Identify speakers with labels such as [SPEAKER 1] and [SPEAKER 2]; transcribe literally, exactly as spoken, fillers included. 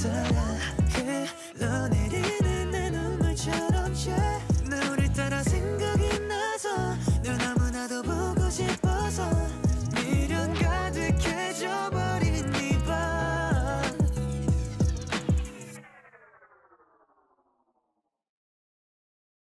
[SPEAKER 1] 달라 흘러내리는 내 눈물처럼 yeah. 너를 따라 생각이 나서 널 너무나도 보고 싶어